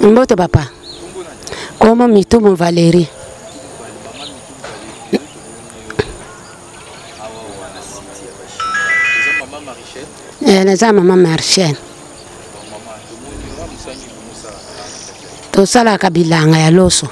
Mbote papa. Comment Mitumu Valérie. Naza maman Marchène. Tosala kabilanga ya loso.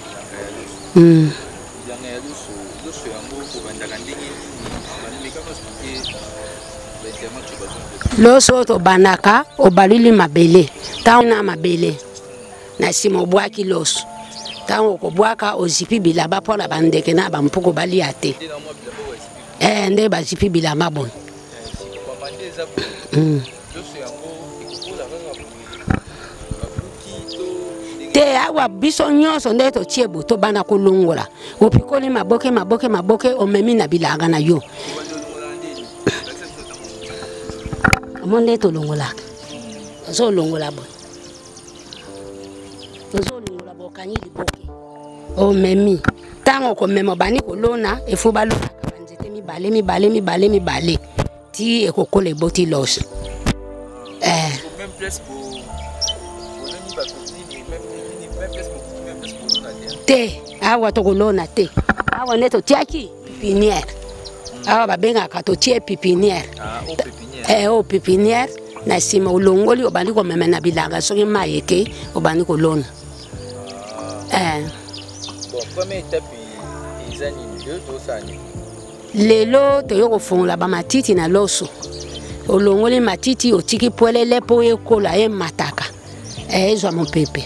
Loso to banaka obalili mabele. Tauna mabele. Na simo bwaki loso. Tango ko bwaka ozipi bilaba pola bandeke na bampuko bali ate. Nde bazipi bilama bon. Te awa biso nyonso nde to tiebo to bana kolongola. Opikoli maboke omemi na bilaga na yo. Monde to longola. Zo longola bon. Zo longola bokanyi liboke. Omemi. Tango ko memo bani kolona efo balona kabanzete mibale. Ti ekokole boti loso. Te awa to kolona te. Awa neto tiaki pipinière. Awa babenga kato tie pipinière. O pipinière na sima ulongoli obandi ko meme na bilanga soki mayeke obandi kolona. Bon, première étape izani ndio to sani. Lelo to yoko fongola ba matiti na loso. Olongoli matiti otiki poelele po ekola e mataka. Ezwa mon pepe.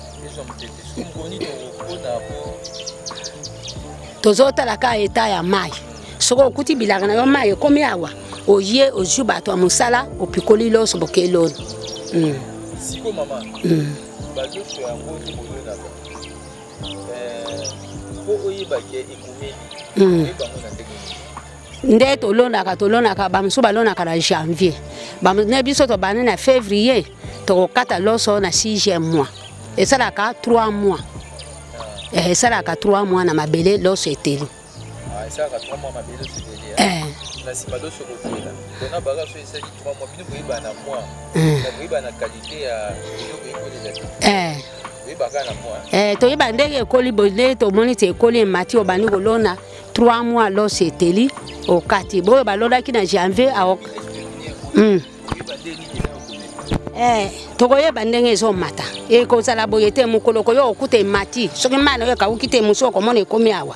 Tozota la ka eta ya mai. Soko kuti bilanga na yo mai komi awa. Oye ojuba to musala opikoli loso bokelo. Siko mama. Bazo so yango ni bolona ba. Ko oyiba ke ikumeli. Nde tolona ka bamso balona ka na janvier. Bam ne biso to bana na février to kata loso na 6e mois. Et ça la ka 3 mois. Et ça la ka 3 mois na mabele loso eteli. Ça la ka 3 mois mabele loso eteli. Na sima loso kokela. Dona baga so esa 3 mois bino boyiba na mois. Na boyiba na qualité ya yo ko to yiba ndenge ekoli bole to monite ekoli mati obani kolona 3 mois loso eteli o kati bo balona ki na janvier a tokoye bandenge ezo mata ko sala boyete mukolo ko yo okute mati soki mana yo ka ukite musoko mona ekomi awa.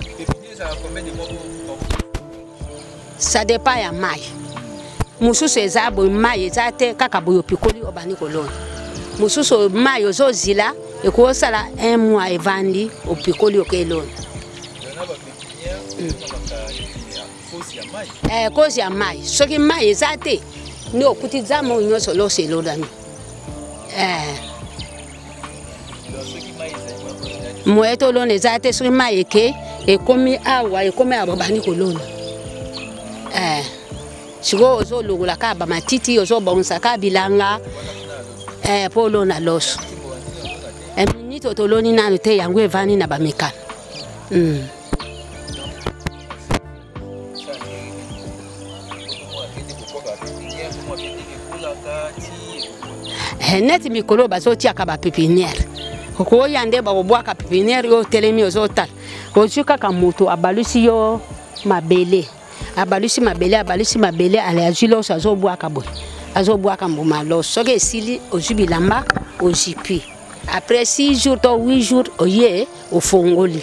Ça dépend ya mai. Mususu ezabo mai ezate kaka boyo pikoli obani kolona. Mususu mai ozo zila eko sala 1 mois evandi opikoli okelona. Cause ya mai. Soki mai ezate ni okuti zamo nyoso loso elodani. Moeto lone ezate soki mai eke ekomi awa bani kolona. Siko ozo lugula ka ba matiti ozo bonsa ka bilanga polo na loso. Minito toloni nanu te yangu evani na bamekana. Neti mikolo bazo tiaka ba pépinière. Ko yande ba obwaka pépinière yo telemi ozota. Ko chuka ka moto abalusi yo mabele. Abalusi mabele ale ajulo so bwaka boy. Azo bwaka mbuma lo soke sili ojubilamba ojipi. Après 6 jours ou 8 jours oye au fongoli.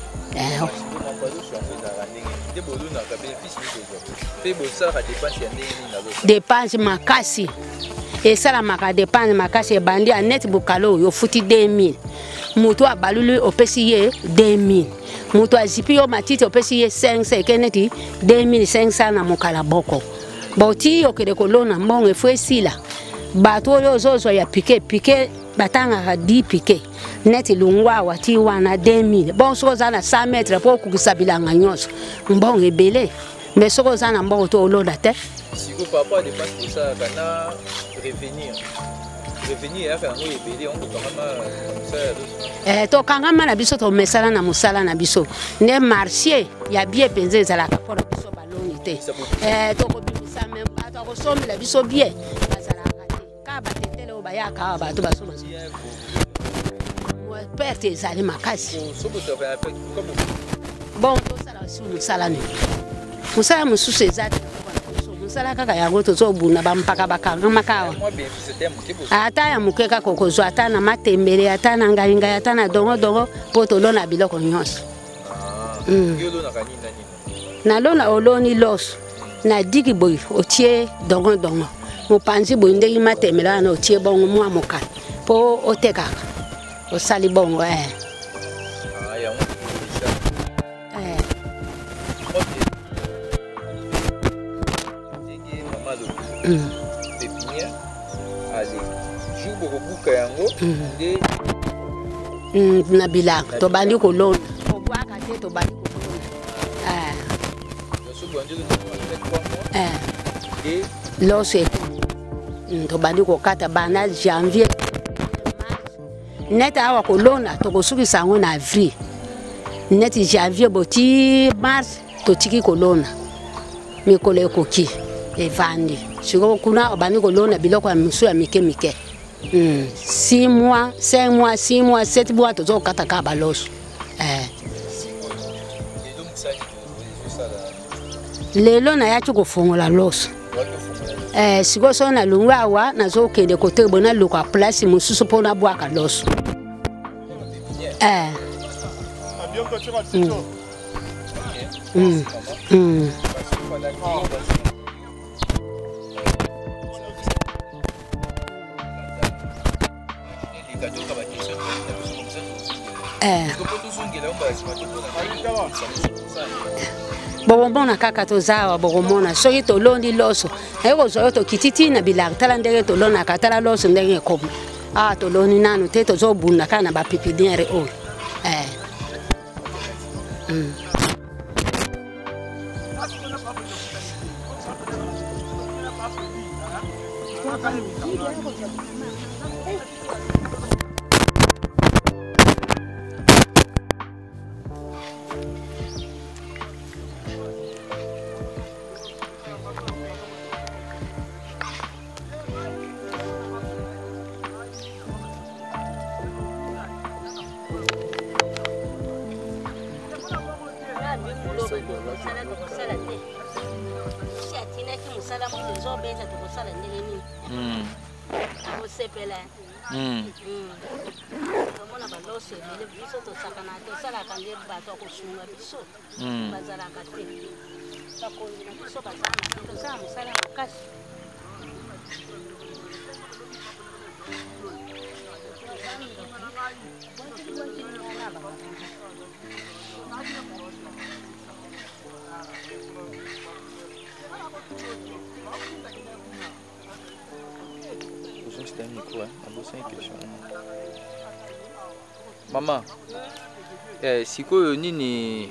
Dépense makasi. Et ça la maka dépense makasi bandi a net bukalo yo futi 2000. Muto abalulu opesiye 2000. Muto azipi yo matiti opesiye 500 keneti 2500 na mukala boko. Bauti yo kede kolona mbonge fwe sila. Bato yo zozo ya piqué batanga ka 10 piqué. Neti lungwa wati wana 2000. Bon soko zana 100 mètres pour kukisabila nganyonso. Mbonge belé. Mais soko zana mbongo to oloda te. Si vous papa dépasse pour ça kana revenir. Revenir ya kango ebele on ko kama ça. To kangama na biso to mesala na musala na biso. Ne marché ya bien penze za ka pora biso baloni te. To ko bimisa même pas to ko sombi la biso bien. Bazala ka te. Ka ba tetele o ba ya ka ba to ba so. perte ezali makasi. Bon, tosala si musala ni. Musala mususu ezali. Musala kaka yango tozobuna bampaka bakanga makawa. Ata ya mukeka kokozo ata na matembele ata na ngainga ata na dongo po tolona biloko nyonso. Na lona oloni loso na digi boy otie dongo mopanzi boy ndenge matembele na otie bongo mwa moka po otekaka osali bongo na bilaka to bandi kolona obwaka te to bandi kolona loso to bandi kokata bana janvier net awa kolona to kosukisa ngo na avril net janvier boti mars to tiki kolona mikolo ekoki evandi siko kuna obandi kolona biloko ya misu ya mike 6 mois 5 mois 6 mois 7 mois tozo kata ka baloso lelo na yachi kofongola loso siko so na lungu awa nazo kende kote bona luka place mususu pona bwaka loso Bogomona kaka tozawa bogomona soki tolondi loso eko zoyo to kititi na bilaka tala ndenge tolona katala loso ndenge komo toloni nanu te tozobunda kana ba pipiniere o Maman, sikoyo nini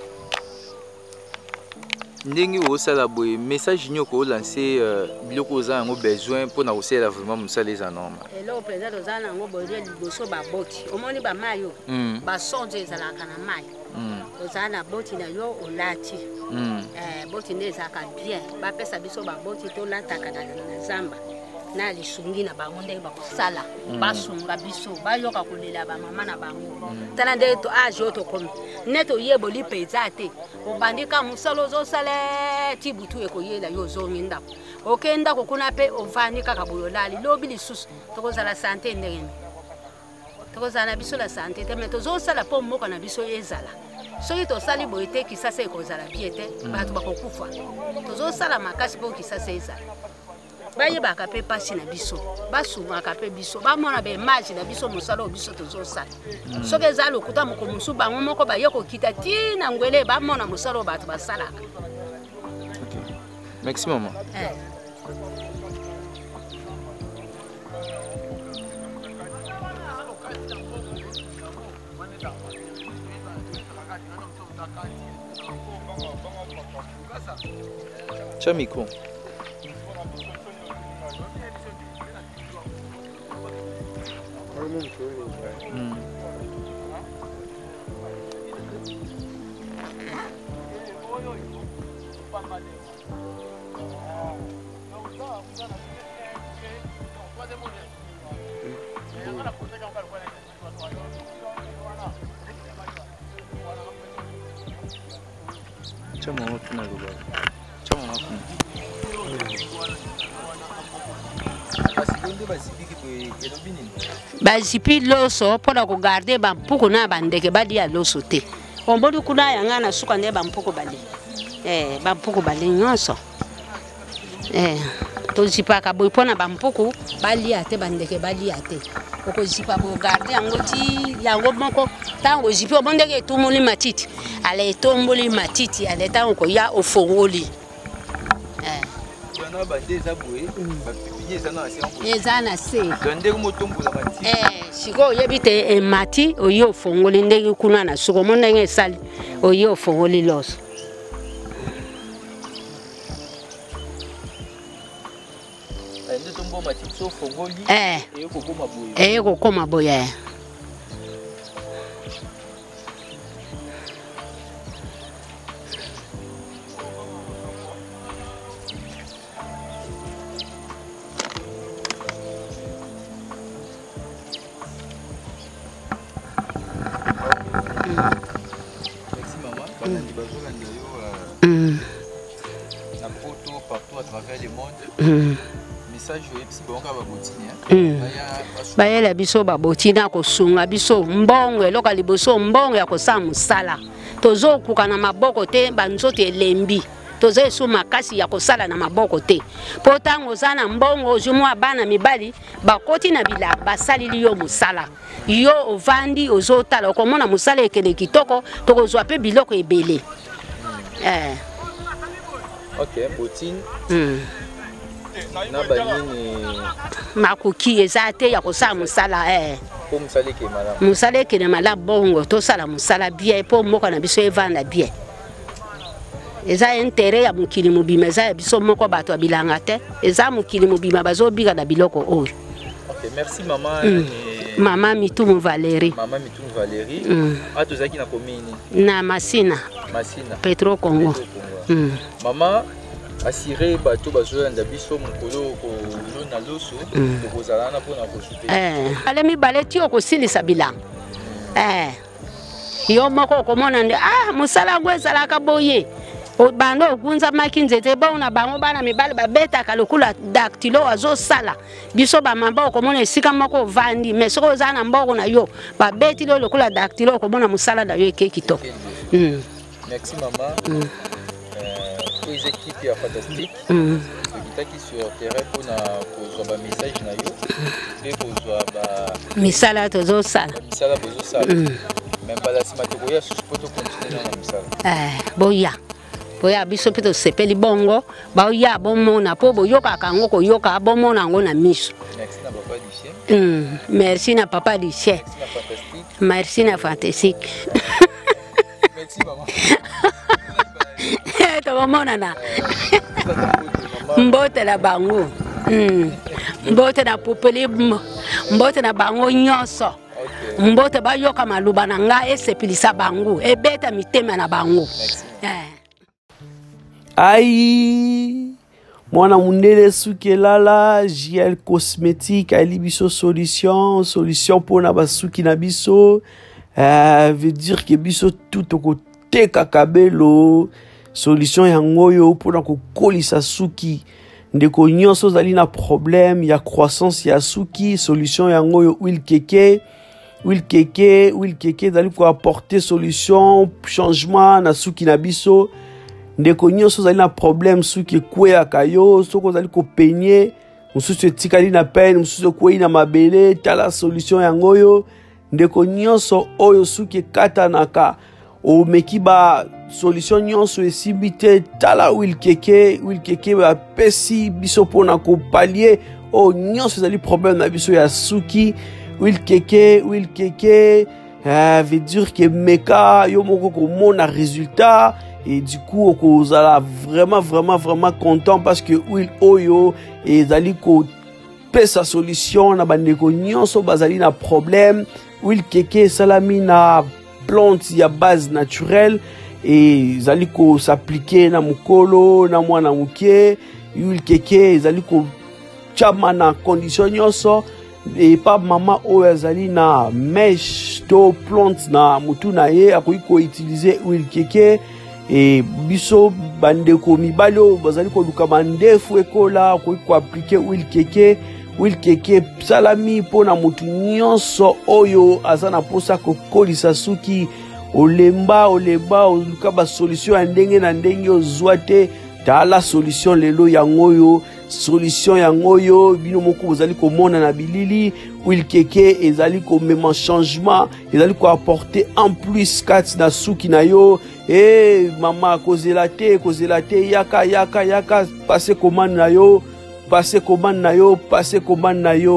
ndenge osala boye message nyoko lancer biloko za ngo besoin pour na osala vraiment musala eza normal. Elo président ozana ngo boye liboso ba boti. Omoni ba mayo. Ba sonje ezala kana mai. Ozana boti na yo olati. Boti ndeza ka bien. Ba pesa biso ba boti to lataka na zamba. Na lisungi na bango ndenge bakosala basunga biso bayoka kolela ba mama na bango tala ndenge to age to komi neto yebo lipeza te obandika musalo zo sale tibutu ekoyela yo zo nginda okenda kokuna pe ovani kaka boyolali lobi lisusu tokozala santé ndenge tokozala biso la santé te meto zo sala po moko na biso ezala soki tosali boye te kisasa ekozala bien te bato bakokufa tozo sala makasi po kisasa ezala baye bakape pasi na biso basuma kape biso bamona be image na biso musalo biso tozosala soki eza lokuta moko musu bango moko baye kokita tina ngwele bamona musalo bato basalaka. Merci maman. Tiens micro. bazipi loso mpona kogarde bampuku na bandeke balia loso te ombodi kuna yanga na suka nde bampuku bali bampuku bali nyonso tozipaka boye mpona bampuku balia te bandeke balia te okozipa bogarde yango ti yango moko ntango ozipi obondeke etumuli matiti ala etomboli matiti ala ntango koya ofongoli eza na se sikoyo oyebi te emati oye ofongoli ndenge kuna na suka omo ndenge esali oye ofongoli loso eye kokoma boye bayela biso babotina kosunga biso mbongo eloka liboso mbongo ya kosala musala tozokuka na maboko te banzoto elembi tozo esu makasi ya kosala na maboko te po ntango oza na mbongo ozomwa bana mibali bakoti na bilanga basalili yo musala yo ovandi ozotala okomona musala ekende kitoko tokozwa mpe biloko ebele botine na banini makuki eza te ya kosala musala musala ekende malamu bongo tosala musala bien po mboka na biso evanda bien eza intere ya mokili mobima eza ya biso moko bato ya bilanga te eza mokili mobima bazobika na biloko oyo. Merci maman. Mama Mitumu Valérie. Mama Mitumu Valérie. Atozaki na komini. Na Masina. Masina. Petro Congo. Mama assuré bato bazoyanda biso mokolo ko na loso kozala na pona ko soutenir. Ale mi baleti okosilisa bilanga. Yo moko komona nde musala ngwezalaka boye. Bando okunza makinzete bona bango bana mibali babetaka lokula dactylo azosala biso bamamba okomona esika moko vandi mais soko oza na mboko na yo babeti lo lokula dactylo okomona musala na yo ekeki to. Merci maman. Les équipes sont fantastiques. Qui sur terrain pour un message na yo et pour misala tozo sala. Misala bozo sala. Même pas la simatoko ya supoto continuer na misala. Boya. Boya biso pito sepeli bongo ba ya bomona po boyoka kango ko yoka bomona ngo na miso. Merci na papa Lucien. Merci na papa Lucien. Merci na fantastique. Merci maman. Tomona na. Mbote na bango. Mbote na popeli mbote na bango nyonso. Mbote ba yoka maluba na nga esepilisa bango ebeta mitema na bango. Aïe, mwana mundele suki lala, JL Cosmétique, ali biso solution pour na basuki na biso, veut dire que biso tout au côté kakabelo, solution yango yo pour na kokolisa suki, ndeko nyonso zali na problème, ya croissance ya suki, solution yango yo huile keke zali ko apporter solution, changement na suki na biso. Ndeko nyonso zali na problème suki kwea kayo soko zali ko peigner mususu etikali na peine mususu kwei na mabele tala solution yango yo ndeko nyonso oyo suki katanaka o mekiba solution nyonso esibite tala huile keke ba pesi biso pona ko pallier o nyonso zali problème na biso ya suki huile keke veut dire que meka yo moko ko mona résultat. Et du coup, on est vraiment content parce que huile oyo et zali ko pe sa solution na bandeko nyonso bazali na problème huile keke salami na plante ya base naturelle et zali ko s'appliquer na mukolo na mwana muke huile keke zali ko chama na condition nyonso et pas maman oyo azali na mèche to plante na mutu na ye akoki ko utiliser huile keke et biso bandeko mibali oyo bazali koluka bandefu ekola akoki ko appliquer huile keke salami mpona mutu nyonso oyo aza na posa kokolisa suki olemba oluka ba solution ya ndenge na ndenge ozwa te tala solution lelo yango solution yango bino moko bozali komona na bilili huile keke ezali komema changement ezali ko apporter en plus kati na suki na yo mama kozela te yaka passer commande na yo